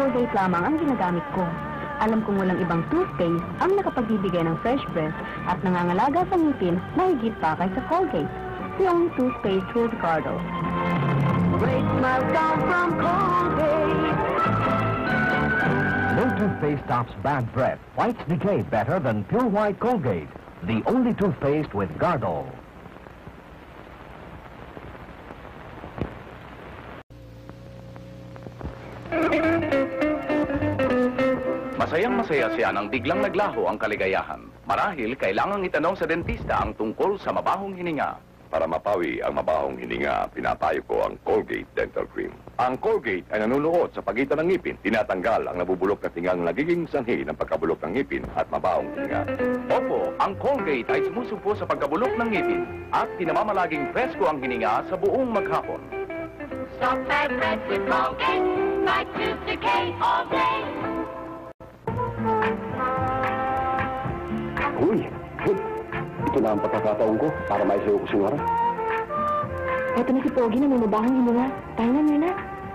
Colgate lamang ang ginagamit ko. Alam kong walang ibang toothpaste ang nakapagbibigay ng fresh breath at nangangalaga sa ngipin na higit pa kaysa Colgate. The only toothpaste with Gardo. Great smiles come from Colgate. No toothpaste stops bad breath, fights decay better than pure white Colgate. The only toothpaste with Gardo. Masayang-masaya siya nang biglang naglaho ang kaligayahan. Marahil kailangang itanong sa dentista ang tungkol sa mabahong hininga. Para mapawi ang mabahong hininga, pinapayo ko ang Colgate Dental Cream. Ang Colgate ay nanunuot sa pagitan ng ngipin. Tinatanggal ang nabubulok na tingang nagiging sanhi ng pagkabulok ng ngipin at mabahong hininga. Opo, ang Colgate ay sumusugpo sa pagkabulok ng ngipin at pinamamalaging presko ang hininga sa buong maghapon. Stop bad breath with Colgate. Fight tooth decay all day. Uy, ito na ang pagkakataon ko para maisayo ko si Nora. Eto na si Pogi na may mabahong hininga. Tayo na, Mirna.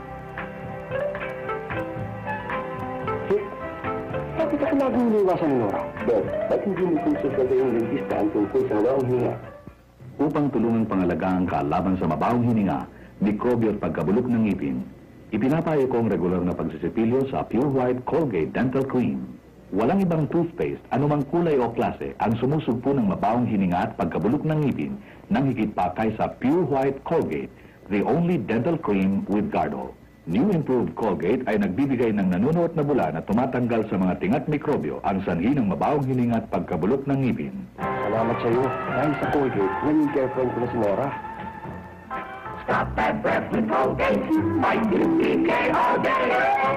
Bakit ako laging iniwasan ni Nora? Bob, ba't hindi mo konsulta yung dentista ang tungkol sa mabahong hininga? Upang tulungang pangalagaan ka laban sa mabahong hininga, mikrobyo at pagkabulok ng ngipin, ipinapayo ko ang regular na pagsisipilyo sa Pure White Colgate Dental Cream. Walang ibang toothpaste, anumang kulay o klase, ang sumusugpo ng mabahong hininga at pagkabulok ng ngipin nang higit pa kaysa Pure White Colgate, the only dental cream with Gardo. New Improved Colgate ay nagbibigay ng nanunuot na bula na tumatanggal sa mga tingat mikrobyo ang sanhi ng mabahong hininga at pagkabulok ng ngipin. Salamat sa iyo. Dahil sa Colgate, naging care friend ko na si Nora. Stop bad breath with Colgate. Fight tooth decay all day.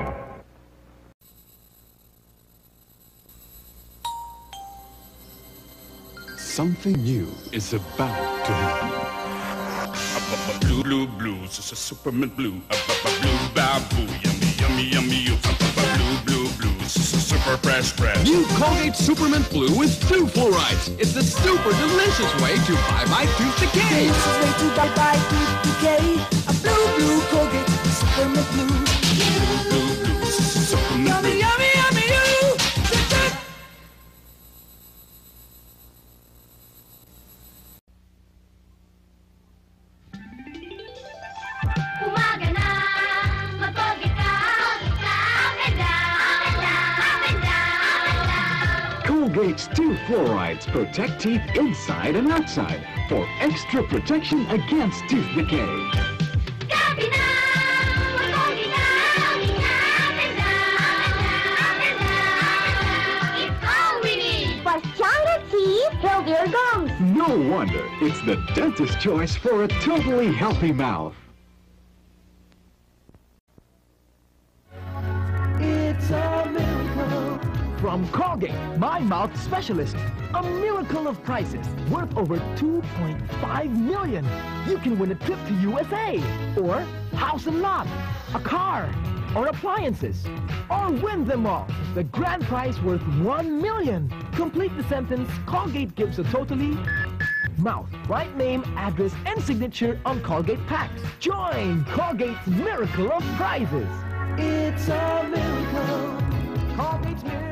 Something new is about to happen. Blue, blue, blue, Superman blue. Blue, baboo, yummy, yummy, yummy, you. Blue, blue, blue, super fresh, fresh. New Colgate Supermint Blue with 2 fluorides. It's the super delicious way to bye-bye tooth decay. Delicious way to bye-bye tooth decay. A blue, blue Colgate Supermint Blue. Blue, blue, blue, Superman Yummy, blue. yummy, yummy, you. Umaga na, mag-Colgate ka. Up and down, up and down. Colgate's 2 fluorides protect teeth inside and outside for extra protection against tooth decay. Gabi na, mag-Colgate ka. Up and down, up and down. It's all we need. For stronger teeth, healthier gums. No wonder it's the dentist's choice for a totally healthy mouth. It's a miracle. From Colgate, my mouth specialist. A miracle of prices worth over $2.5 million. You can win a trip to USA, or house and lot, a car, or appliances, or win them all. The grand prize worth $1 million. Complete the sentence, Colgate gives a totally mouth, right name, address, and signature on Colgate packs. Join Colgate's miracle of prizes. It's a miracle. Colgate's miracle.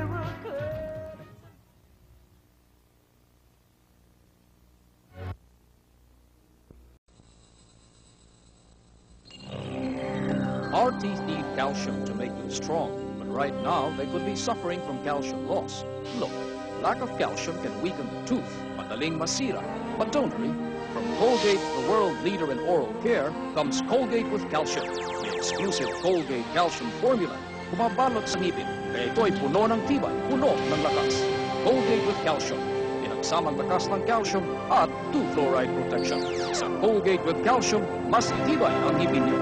Our teeth need calcium to make them strong, but right now they could be suffering from calcium loss. Look, lack of calcium can weaken the tooth, madaling masira. But don't worry, from Colgate, the world leader in oral care, comes Colgate with calcium. The exclusive Colgate calcium formula, bumabalot sa ngipin, kaya ito'y puno ng tibay, puno ng lakas. Colgate with calcium, pinagsamang lakas ng calcium at 2 fluoride protection. Sa Colgate with calcium, mas tibay ang ngipin niyo.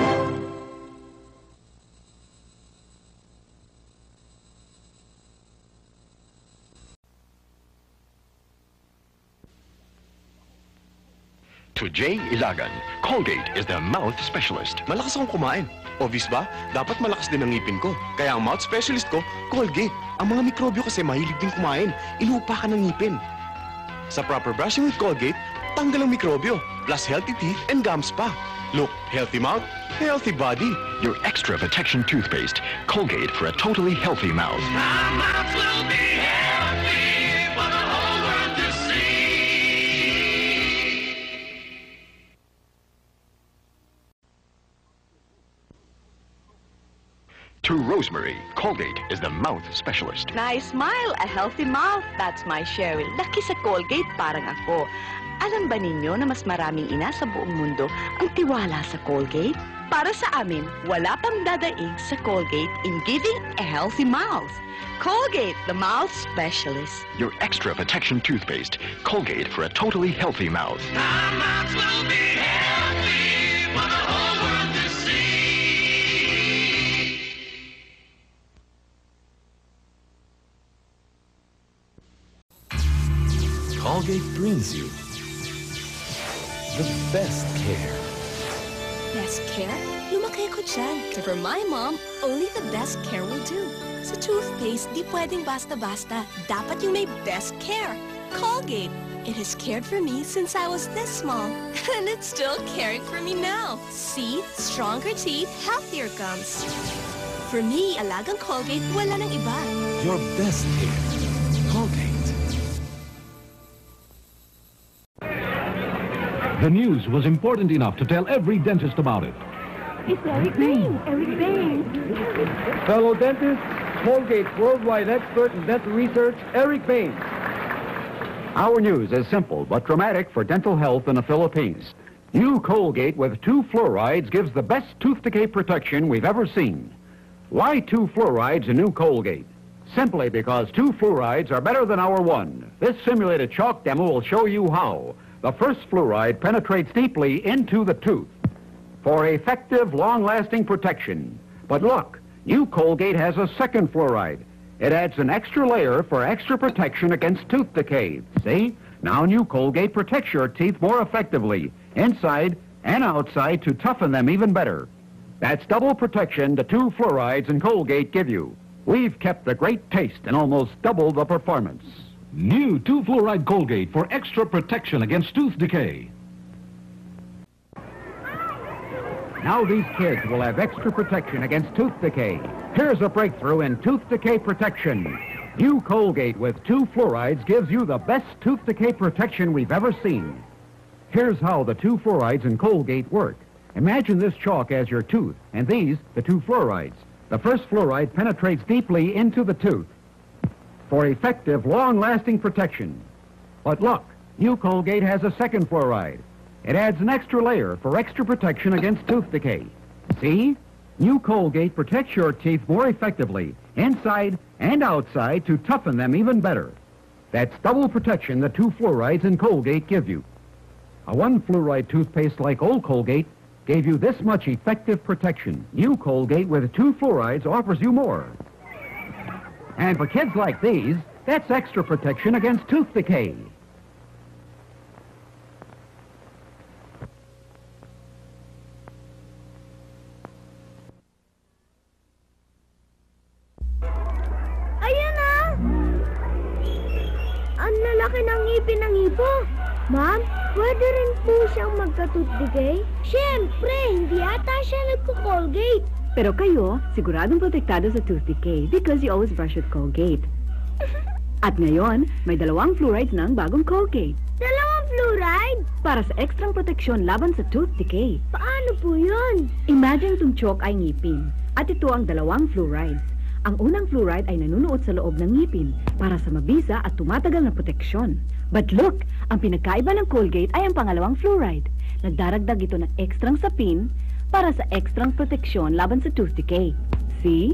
To Jay Ilagan, Colgate is the mouth specialist. Malakas akong kumain. Obvious ba? Dapat malakas din ang ngipin ko. Kaya ang mouth specialist ko, Colgate. Ang mga mikrobyo kasi mahilig din kumain. Inuupa ka ng ngipin. Sa proper brushing with Colgate, tanggal ang mikrobyo, plus healthy teeth and gums pa. Look, healthy mouth, healthy body. Your extra protection toothpaste, Colgate, for a totally healthy mouth. My mouth will be healthy for the whole world to see. To Rosemary, Colgate is the mouth specialist. Nice smile, a healthy mouth. That's my Cheryl. Laki sa Colgate, parang ako. Alam ba ninyo na mas maraming ina sa buong mundo ang tiwala sa Colgate? Para sa amin, wala pang dadaig sa Colgate in giving a healthy mouth. Colgate, the mouth specialist. Your extra protection toothpaste, Colgate, for a totally healthy mouth. My mouth will be healthy for the whole world to see. Colgate brings you the best care. Best care? Lumaki ko dyan. For my mom, only the best care will do. Sa toothpaste, di pwedeng basta-basta. Dapat yung may best care. Colgate. It has cared for me since I was this small. And it's still caring for me now. See? Stronger teeth, healthier gums. For me, alagang Colgate, wala nang iba. Your best care. Colgate. The news was important enough to tell every dentist about it. It's Eric Baines. Eric Baines. Fellow dentists, Colgate's worldwide expert in dental research, Eric Baines. Our news is simple but dramatic for dental health in the Philippines. New Colgate with 2 fluorides gives the best tooth decay protection we've ever seen. Why 2 fluorides in new Colgate? Simply because 2 fluorides are better than our 1. This simulated chalk demo will show you how. The first fluoride penetrates deeply into the tooth for effective, long-lasting protection. But look, new Colgate has a second fluoride. It adds an extra layer for extra protection against tooth decay. See? Now new Colgate protects your teeth more effectively, inside and outside, to toughen them even better. That's double protection the 2 fluorides in Colgate give you. We've kept the great taste and almost doubled the performance. New 2-fluoride Colgate for extra protection against tooth decay. Now these kids will have extra protection against tooth decay. Here's a breakthrough in tooth decay protection. New Colgate with 2 fluorides gives you the best tooth decay protection we've ever seen. Here's how the 2 fluorides in Colgate work. Imagine this chalk as your tooth, and these, the 2 fluorides. The first fluoride penetrates deeply into the tooth for effective, long-lasting protection. But look, new Colgate has a second fluoride. It adds an extra layer for extra protection against tooth decay. See? New Colgate protects your teeth more effectively, inside and outside, to toughen them even better. That's double protection the 2 fluorides in Colgate give you. A 1 fluoride toothpaste like old Colgate gave you this much effective protection. New Colgate with 2 fluorides offers you more. And for kids like these, that's extra protection against tooth decay. Ayan na! Ang lalaki ng ngipin ng ipo. Ma'am, pwede rin po siyang magka-tooth decay? Siyempre, hindi ata siya nagko-Colgate. Pero kayo, siguradong protektado sa tooth decay because you always brush with Colgate. At ngayon, may 2 fluorides ng bagong Colgate. 2 fluoride? Para sa ekstrang proteksyon laban sa tooth decay. Paano po yun? Imagine itong chalk ay ngipin. At ito ang 2 fluorides. Ang unang fluoride ay nanunuot sa loob ng ngipin para sa mabisa at tumatagal na proteksyon. But look, ang pinagkaiba ng Colgate ay ang pangalawang fluoride. Nagdaragdag ito ng ekstrang sapin para sa ekstrang proteksyon laban sa tooth decay. See?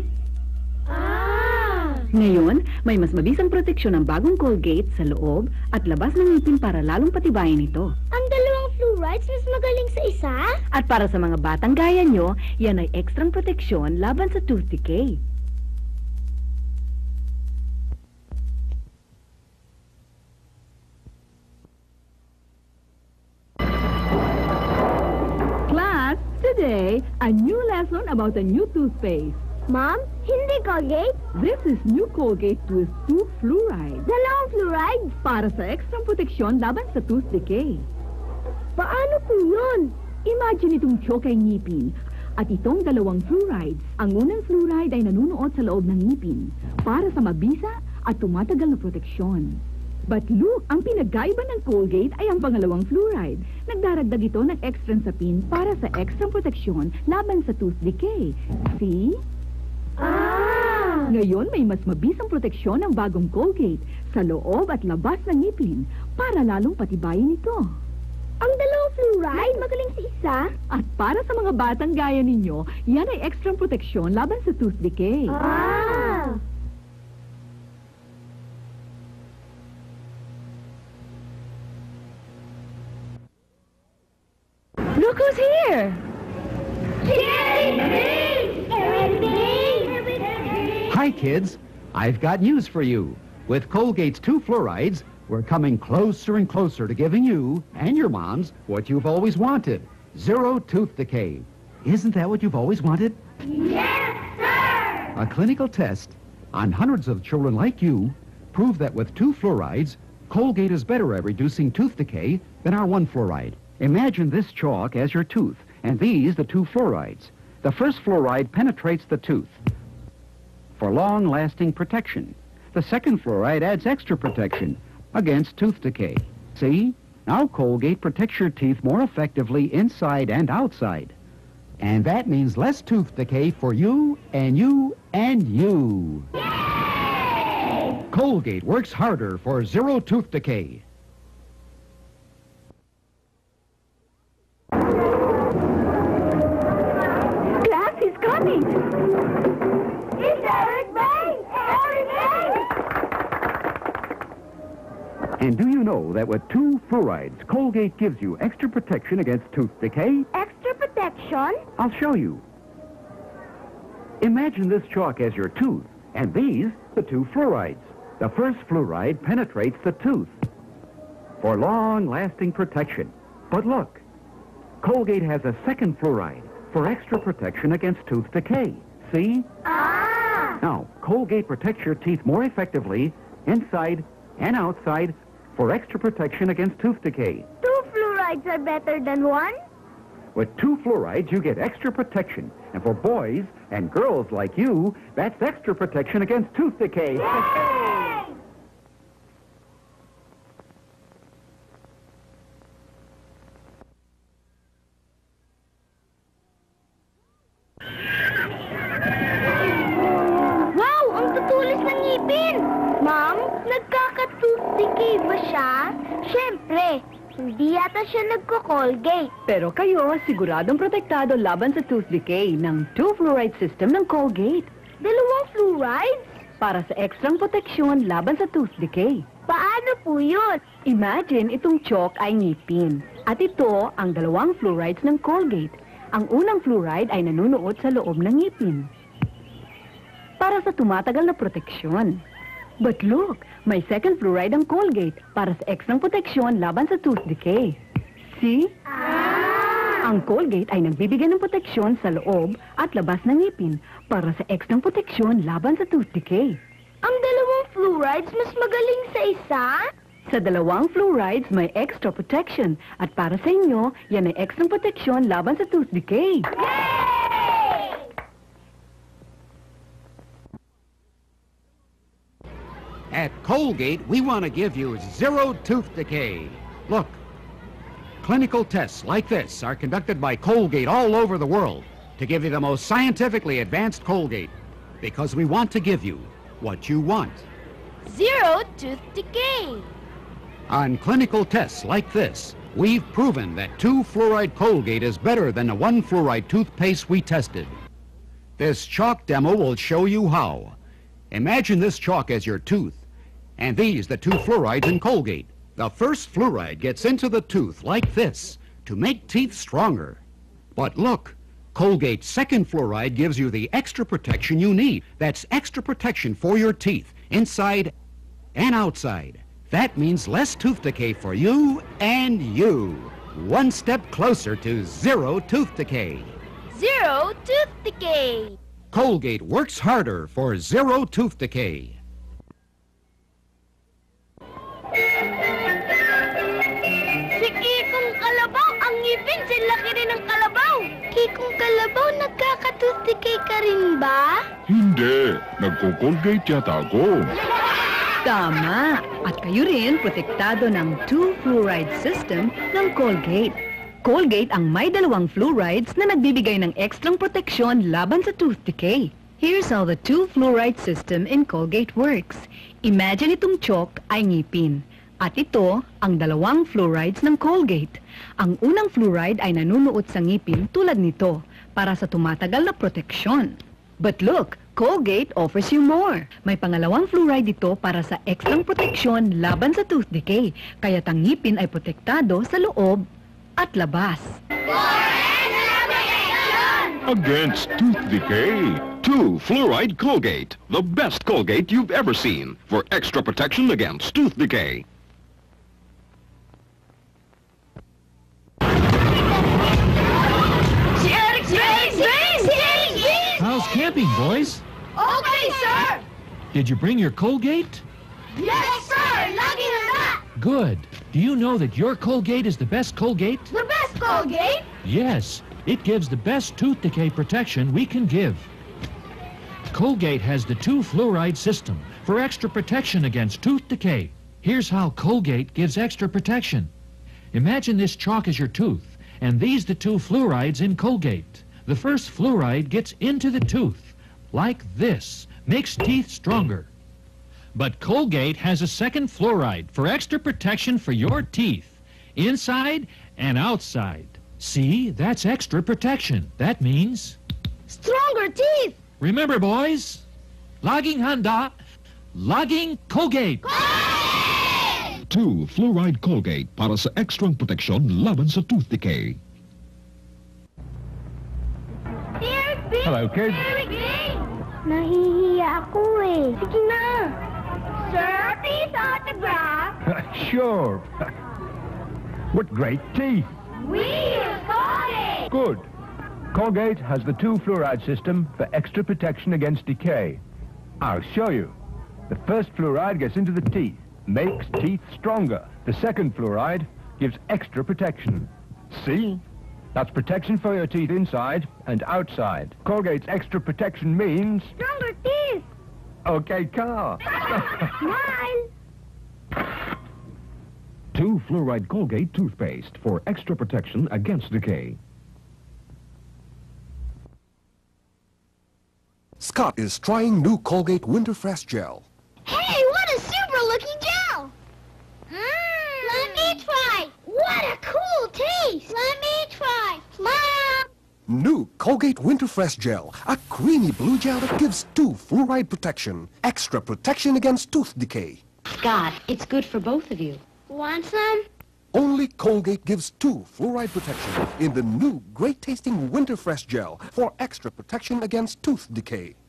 Ngayon, may mas mabisang proteksyon ng bagong Colgate sa loob at labas ng ngipin para lalong patibayin ito. Ang 2 fluorides mas magaling sa isa? At para sa mga batang gaya nyo, yan ay ekstrang proteksyon laban sa tooth decay. Class, today, a new lesson about a new toothpaste. Ma'am, hindi Colgate? This is new Colgate with 2 fluorides. 2 fluorides? Para sa ekstrang proteksyon laban sa tooth decay. Paano po yun? Imagine itong choke ay ngipin at itong dalawang fluorides. Ang unang fluoride ay nanunuot sa loob ng ngipin para sa mabisa at tumatagal na proteksyon. But look, ang pinagkaiba ng Colgate ay ang pangalawang fluoride. Nagdaragdag ito ng extra sapin para sa extra proteksyon laban sa tooth decay. See? Ngayon may mas mabisang proteksyon ng bagong Colgate sa loob at labas ng ngipin para lalong patibayin ito. Ang dalawang fluoride, magaling sa isa. At para sa mga batang gaya ninyo, yan ay extra proteksyon laban sa tooth decay. Look who's here! Hi, kids. I've got news for you. With Colgate's 2 fluorides, we're coming closer and closer to giving you and your moms what you've always wanted. 0 tooth decay. Isn't that what you've always wanted? Yes, sir! A clinical test on hundreds of children like you proved that with 2 fluorides, Colgate is better at reducing tooth decay than our 1 fluoride. Imagine this chalk as your tooth, and these the 2 fluorides. The first fluoride penetrates the tooth for long-lasting protection. The second fluoride adds extra protection against tooth decay. See? Now Colgate protects your teeth more effectively inside and outside. And that means less tooth decay for you and you and you. Yay! Colgate works harder for 0 tooth decay. Class is coming! It's Eric Bay! Eric Bay! And do you know that with 2 fluorides, Colgate gives you extra protection against tooth decay? Extra protection? I'll show you. Imagine this chalk as your tooth, and these the 2 fluorides. The first fluoride penetrates the tooth for long-lasting protection. But look, Colgate has a second fluoride for extra protection against tooth decay. See? Now, Colgate protects your teeth more effectively inside and outside for extra protection against tooth decay. 2 fluorides are better than 1? With 2 fluorides, you get extra protection. And for boys and girls like you, that's extra protection against tooth decay. Yay! Wow! Ang tutulis ng ngipin! Ma'am, nagkaka-tooth decay ba siya? Siyempre, hindi yata siya nagko-Colgate. Pero kayo, siguradong protektado laban sa tooth decay ng 2 fluoride system ng Colgate. Dalawang fluorides? Para sa ekstrang proteksyon laban sa tooth decay. Paano po yun? Imagine itong chalk ay ngipin. At ito ang 2 fluorides ng Colgate. Ang unang fluoride ay nanunuot sa loob ng ngipin para sa tumatagal na proteksyon. But look, may second fluoride ang Colgate para sa ekstrang proteksyon laban sa tooth decay. See? Ang Colgate ay nagbibigay ng proteksyon sa loob at labas ng ngipin para sa ekstrang proteksyon laban sa tooth decay. Ang dalawang fluorides mas magaling sa isa? Sa 2 fluorides, may extra protection. At para sa inyo, yan ay extra proteksyon laban sa tooth decay. At Colgate, we want to give you 0 tooth decay. Look, clinical tests like this are conducted by Colgate all over the world to give you the most scientifically advanced Colgate, because we want to give you what you want. 0 tooth decay. On clinical tests like this, we've proven that 2 fluoride Colgate is better than the 1 fluoride toothpaste we tested. This chalk demo will show you how. Imagine this chalk as your tooth, and these the 2 fluorides in Colgate. The first fluoride gets into the tooth like this to make teeth stronger. But look, Colgate's second fluoride gives you the extra protection you need. That's extra protection for your teeth, inside and outside. That means less tooth decay for you and you. 1 step closer to 0 tooth decay. 0 tooth decay. Colgate works harder for 0 tooth decay. Si Ikong Kalabaw ang ngipin Kasing laki rin ng kalabaw. Kung kalabaw, nagkaka-tooth decay ka rin ba? Hindi. Nagko-Colgate yata ako. Tama! At kayo rin protektado ng 2-fluoride system ng Colgate. Colgate ang may 2 fluorides na nagbibigay ng ekstrang proteksyon laban sa tooth decay. Here's how the 2-fluoride system in Colgate works. Imagine itong chalk ay ngipin. At ito ang 2 fluorides ng Colgate. Ang unang fluoride ay nanunuot sa ngipin tulad nito para sa tumatagal na proteksyon. But look, Colgate offers you more. May pangalawang fluoride dito para sa ekstrang proteksyon laban sa tooth decay. Kaya't ang ngipin ay protektado sa loob at labas. Against tooth decay, 2-fluoride Colgate. The best Colgate you've ever seen for extra protection against tooth decay. How's camping, boys? Okay, sir! Did you bring your Colgate? Yes, sir! Lagi na na! Good. Do you know that your Colgate is the best Colgate? The best Colgate? Yes. It gives the best tooth decay protection we can give. Colgate has the 2-fluoride system for extra protection against tooth decay. Here's how Colgate gives extra protection. Imagine this chalk is your tooth, and these the 2 fluorides in Colgate. The first fluoride gets into the tooth, like this, makes teeth stronger. But Colgate has a second fluoride for extra protection for your teeth, inside and outside. See, that's extra protection. That means... Stronger teeth! Remember, boys, laging handa, laging Colgate. 2-fluoride Colgate para sa ekstrang proteksyon laban sa tooth decay. Hello, kids. Nahihiya ako eh. Sige na. Sir, please autograph. Sure. What great teeth. We use Colgate. Good. Colgate has the 2-fluoride system for extra protection against decay. I'll show you. The first fluoride gets into the teeth, makes teeth stronger. The second fluoride gives extra protection. See? That's protection for your teeth inside and outside. Colgate's extra protection means... Stronger teeth. Okay, car. Smile. 2-fluoride Colgate toothpaste for extra protection against decay. Scott is trying new Colgate Winter Fresh Gel. Hey, what a super-looking gel. Let me try. What a cool taste. Let me try. Smile. New Colgate Winter Fresh Gel, a creamy blue gel that gives 2-fluoride protection, extra protection against tooth decay. Scott, it's good for both of you. Want some? Only Colgate gives 2-fluoride protection in the new great-tasting Winter Fresh Gel for extra protection against tooth decay.